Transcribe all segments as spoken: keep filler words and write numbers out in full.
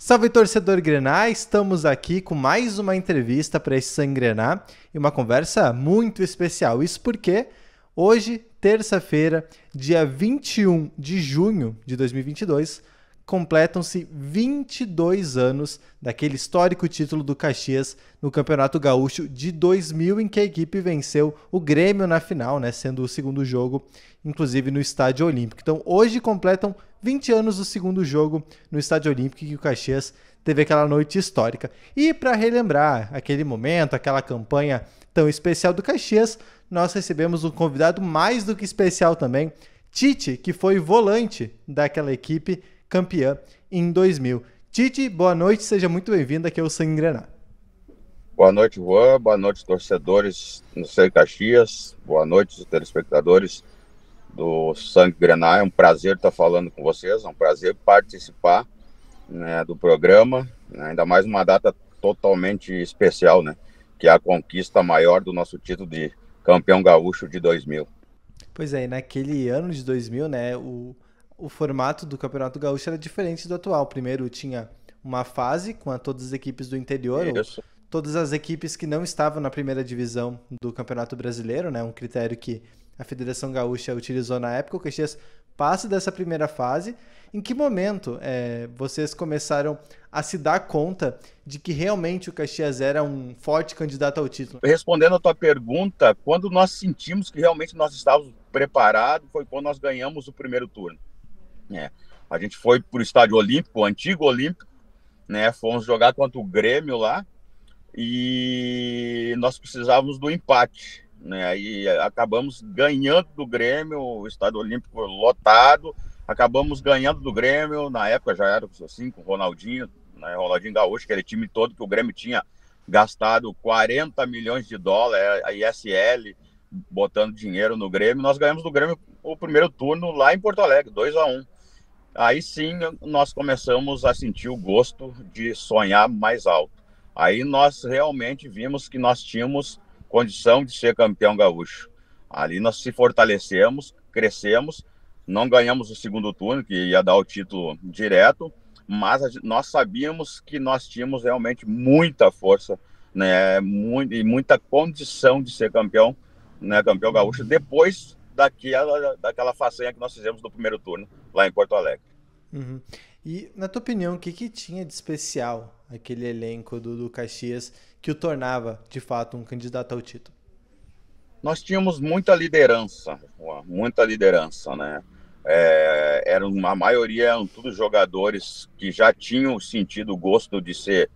Salve, torcedor Grená, estamos aqui com mais uma entrevista para esse Sangue Grená e uma conversa muito especial. Isso porque hoje, terça-feira, dia vinte e um de junho de dois mil e vinte e dois, completam-se vinte e dois anos daquele histórico título do Caxias no Campeonato Gaúcho de dois mil, em que a equipe venceu o Grêmio na final, né, sendo o segundo jogo, inclusive no Estádio Olímpico. Então, hoje completam vinte anos do segundo jogo no Estádio Olímpico, que o Caxias teve aquela noite histórica. E para relembrar aquele momento, aquela campanha tão especial do Caxias, nós recebemos um convidado mais do que especial também, Tite, que foi volante daquela equipe campeã em dois mil. Tite, boa noite, seja muito bem-vindo aqui ao Sangue Grená. Boa noite, Juan, boa noite, torcedores do Sangue Caxias, boa noite, telespectadores do Sangue Grená. É um prazer estar falando com vocês, é um prazer participar, né, do programa, né, ainda mais uma data totalmente especial, né, que é a conquista maior do nosso título de campeão gaúcho de dois mil. Pois é, e naquele ano de dois mil, né, o, o formato do Campeonato Gaúcho era diferente do atual. Primeiro tinha uma fase com a, todas as equipes do interior, Isso. ou todas as equipes que não estavam na primeira divisão do Campeonato Brasileiro, né, um critério que a Federação Gaúcha utilizou na época. O Caxias passa dessa primeira fase. Em que momento é, vocês começaram a se dar conta de que realmente o Caxias era um forte candidato ao título? Respondendo a tua pergunta, quando nós sentimos que realmente nós estávamos preparados, foi quando nós ganhamos o primeiro turno. É. A gente foi para o Estádio Olímpico, o antigo Olímpico, né? Fomos jogar contra o Grêmio lá e nós precisávamos do empate, né? E acabamos ganhando do Grêmio, o Estádio Olímpico lotado, acabamos ganhando do Grêmio. Na época já era assim, com o Ronaldinho, né? Ronaldinho Gaúcho, aquele time todo que o Grêmio tinha gastado quarenta milhões de dólares, a I S L, botando dinheiro no Grêmio. Nós ganhamos do Grêmio o primeiro turno lá em Porto Alegre, dois a um. Aí sim nós começamos a sentir o gosto de sonhar mais alto. Aí nós realmente vimos que nós tínhamos condição de ser campeão gaúcho. Ali nós se fortalecemos, crescemos, não ganhamos o segundo turno, que ia dar o título direto, mas nós sabíamos que nós tínhamos realmente muita força, né, muito, e muita condição de ser campeão, né, campeão gaúcho, depois daquela, daquela façanha que nós fizemos no primeiro turno, lá em Porto Alegre. Uhum. E, na tua opinião, o que, que tinha de especial aquele elenco do, do Caxias que o tornava, de fato, um candidato ao título? Nós tínhamos muita liderança, muita liderança, né? É, eram, a maioria eram todos jogadores que já tinham sentido o gosto de ser...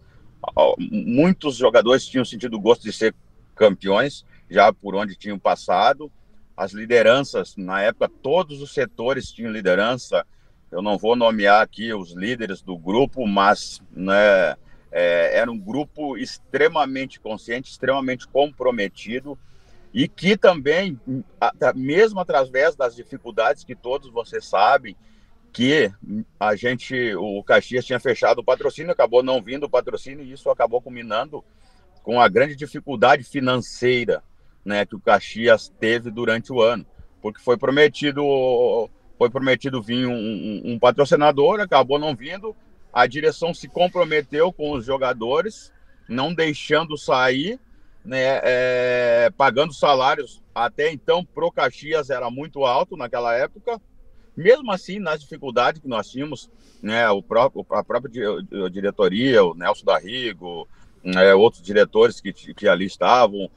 Muitos jogadores tinham sentido o gosto de ser campeões, já por onde tinham passado. As lideranças, na época, todos os setores tinham liderança. Eu não vou nomear aqui os líderes do grupo, mas, né, é, era um grupo extremamente consciente, extremamente comprometido, e que também, mesmo através das dificuldades que todos vocês sabem, que a gente, o Caxias tinha fechado o patrocínio, acabou não vindo o patrocínio, e isso acabou culminando com a grande dificuldade financeira, né, que o Caxias teve durante o ano, porque foi prometido... Foi prometido vir um, um, um patrocinador, acabou não vindo. A direção se comprometeu com os jogadores, não deixando sair, né, é, pagando salários. Até então, pro Caxias era muito alto naquela época. Mesmo assim, nas dificuldades que nós tínhamos, né, o próprio, a própria diretoria, o Nelson Darrigo, né, outros diretores que, que ali estavam,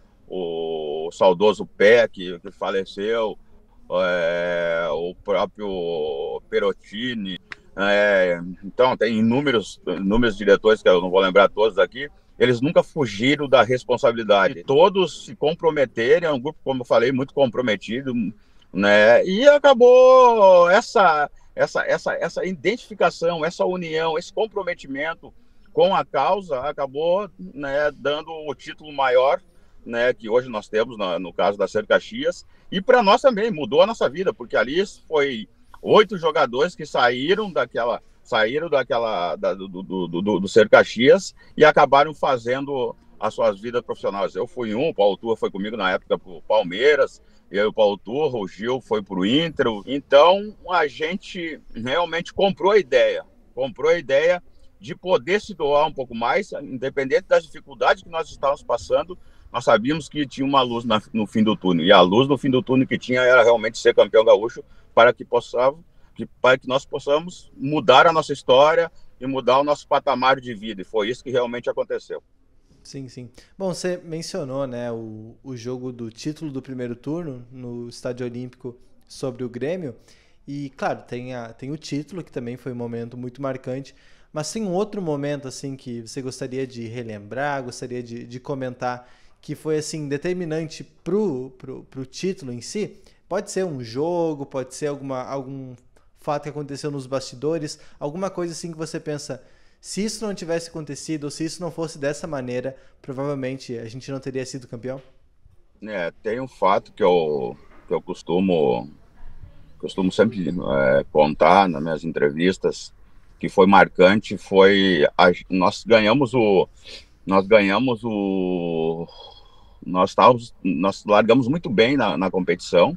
o saudoso Pé, que, que faleceu, É, o próprio Perottini, é, então tem inúmeros, inúmeros diretores que eu não vou lembrar todos aqui. Eles nunca fugiram da responsabilidade, todos se comprometeram. É um grupo, como eu falei, muito comprometido, né? E acabou essa, essa, essa, essa identificação, essa união, esse comprometimento com a causa, acabou, né, dando o título maior, né, que hoje nós temos no, no caso da Ser Caxias. E para nós também mudou a nossa vida, porque ali foi oito jogadores que saíram daquela saíram daquela da, do, do, do, do Ser Caxias e acabaram fazendo as suas vidas profissionais. Eu fui um, o Paulo Turra foi comigo na época para o Palmeiras, eu e o Paulo Turra, o Gil foi para o Inter. Então a gente realmente comprou a ideia, comprou a ideia de poder se doar um pouco mais, independente das dificuldades que nós estávamos passando, nós sabíamos que tinha uma luz na, no fim do túnel, e a luz no fim do túnel que tinha era realmente ser campeão gaúcho, para que, possamos, que, para que nós possamos mudar a nossa história e mudar o nosso patamar de vida, e foi isso que realmente aconteceu. Sim, sim. Bom, você mencionou, né, o, o jogo do título do primeiro turno no Estádio Olímpico sobre o Grêmio, e claro, tem, a, tem o título, que também foi um momento muito marcante, mas tem um outro momento, assim, que você gostaria de relembrar, gostaria de, de comentar, que foi, assim, determinante pro, pro, pro título em si? Pode ser um jogo, pode ser alguma, algum fato que aconteceu nos bastidores, alguma coisa assim que você pensa, se isso não tivesse acontecido, ou se isso não fosse dessa maneira, provavelmente a gente não teria sido campeão? É, tem um fato que eu, que eu costumo, costumo sempre é, contar nas minhas entrevistas, que foi marcante, foi a, nós ganhamos o nós ganhamos o nós estávamos, nós largamos muito bem na, na competição,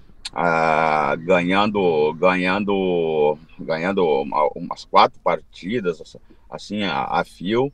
ah, ganhando ganhando ganhando uma, umas quatro partidas assim a, a fio,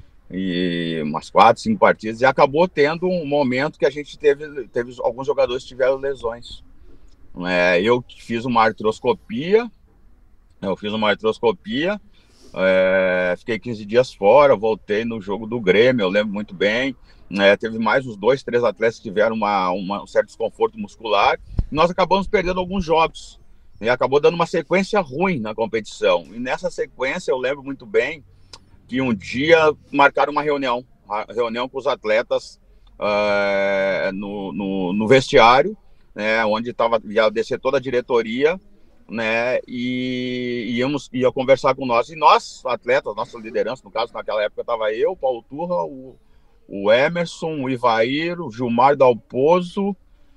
e umas quatro, cinco partidas, e acabou tendo um momento que a gente teve, teve alguns jogadores que tiveram lesões. É, eu fiz uma artroscopia, eu fiz uma artroscopia, é, fiquei quinze dias fora, voltei no jogo do Grêmio, eu lembro muito bem. É, teve mais uns dois, três atletas que tiveram uma, uma, um certo desconforto muscular. Nós acabamos perdendo alguns jogos, e acabou dando uma sequência ruim na competição. E nessa sequência eu lembro muito bem que um dia marcaram uma reunião, uma reunião com os atletas uh, no, no, no vestiário, né, onde tava, ia descer toda a diretoria, né, e íamos, ia conversar com nós, e nós, atletas, nossa liderança, no caso, naquela época estava eu, o Paulo Turra, o, o Emerson, o Ivair, o Gilmar Dalpozo,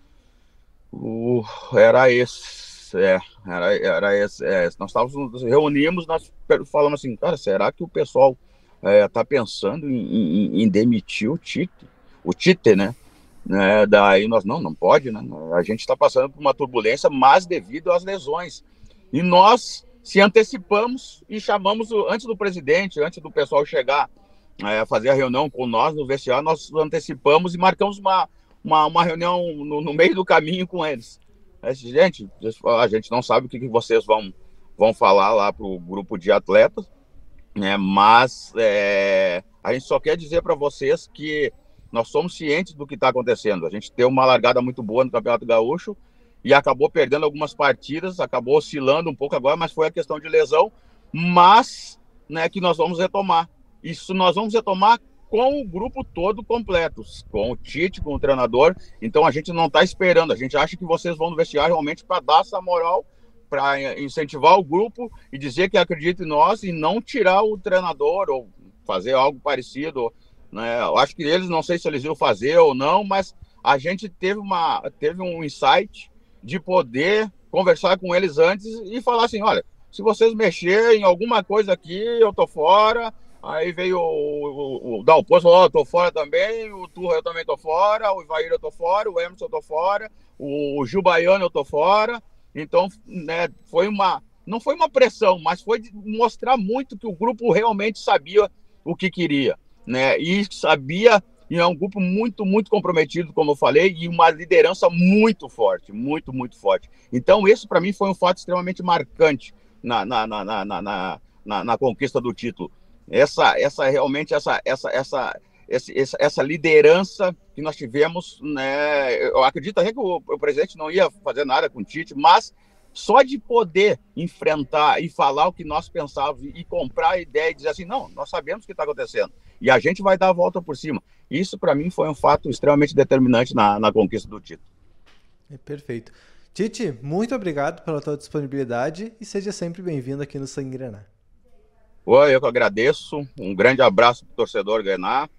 o, era esse, é, era, era esse, é, nós estávamos, nos reunimos, nós falamos assim, cara, será que o pessoal está é, pensando em, em, em demitir o Tite, o Tite, né? né? Daí nós, não, não pode, né? A gente está passando por uma turbulência, mas devido às lesões. E nós se antecipamos e chamamos, antes do presidente, antes do pessoal chegar a é, fazer a reunião com nós no vestiário, nós antecipamos e marcamos uma, uma, uma reunião no, no meio do caminho com eles. É, gente, a gente não sabe o que, que vocês vão, vão falar lá para o grupo de atletas, né? Mas é, a gente só quer dizer para vocês que nós somos cientes do que está acontecendo. A gente teve uma largada muito boa no Campeonato Gaúcho e acabou perdendo algumas partidas, acabou oscilando um pouco agora, mas foi a questão de lesão, mas né, que nós vamos retomar. Isso nós vamos retomar com o grupo todo completo, com o Tite, com o treinador. Então a gente não está esperando, a gente acha que vocês vão no vestiário realmente para dar essa moral, para incentivar o grupo e dizer que acredita em nós e não tirar o treinador ou fazer algo parecido, né? Eu acho que eles, não sei se eles iam fazer ou não, mas a gente teve, uma, teve um insight de poder conversar com eles antes e falar assim, olha, se vocês mexerem em alguma coisa aqui, eu tô fora. Aí veio o, o, o Dalpozo, falou, oh, eu tô fora também, o Turra eu também tô fora, o Ivair eu tô fora, o Emerson eu tô fora, o Gil Baiano eu tô fora. Então, né, foi uma, não foi uma pressão, mas foi mostrar muito que o grupo realmente sabia o que queria, né? E sabia, e é um grupo muito, muito comprometido, como eu falei, e uma liderança muito forte, muito, muito forte. Então, esse para mim foi um fato extremamente marcante na, na, na, na, na, na, na conquista do título. Essa, essa realmente, essa, essa, essa, essa, essa liderança que nós tivemos, né? Eu acredito até que o, o presidente não ia fazer nada com o Tite, mas só de poder enfrentar e falar o que nós pensávamos e comprar a ideia e dizer assim, não, nós sabemos o que está acontecendo e a gente vai dar a volta por cima. Isso, para mim, foi um fato extremamente determinante na, na conquista do título. É perfeito. Tite, muito obrigado pela tua disponibilidade e seja sempre bem-vindo aqui no Sangue Grená. Oi, eu que agradeço. Um grande abraço para o torcedor Grená.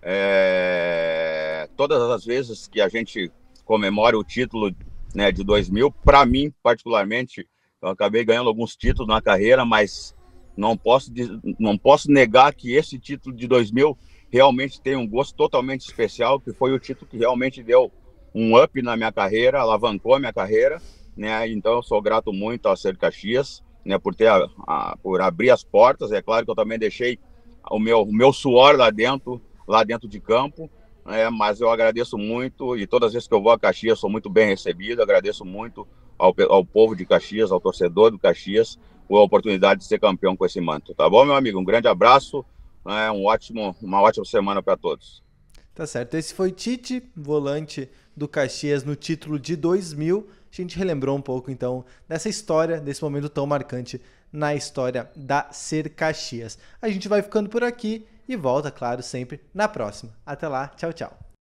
É... Todas as vezes que a gente comemora o título, né, de dois mil, para mim, particularmente, eu acabei ganhando alguns títulos na carreira, mas não posso, não posso negar que esse título de dois mil realmente tem um gosto totalmente especial, que foi o título que realmente deu um up na minha carreira, alavancou a minha carreira, né? Então eu sou grato muito ao Acer Caxias, né, por ter a, a, por abrir as portas. É claro que eu também deixei o meu, o meu suor lá dentro, lá dentro de campo, é, mas eu agradeço muito, e todas as vezes que eu vou a Caxias sou muito bem recebido. Agradeço muito ao, ao povo de Caxias, ao torcedor do Caxias, por a oportunidade de ser campeão com esse manto. Tá bom, meu amigo? Um grande abraço, é, um ótimo, uma ótima semana para todos. Tá certo. Esse foi Tite, volante do Caxias no título de dois mil. A gente relembrou um pouco, então, dessa história, desse momento tão marcante na história da Ser Caxias. A gente vai ficando por aqui e volta, claro, sempre na próxima. Até lá, tchau, tchau.